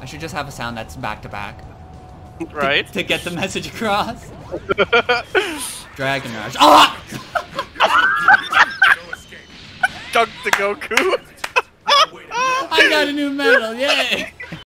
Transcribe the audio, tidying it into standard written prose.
I should just have a sound that's back to back. Right? To get the message across. Dragon Rush. Ah! Dunk to Goku. I got a new medal, yay!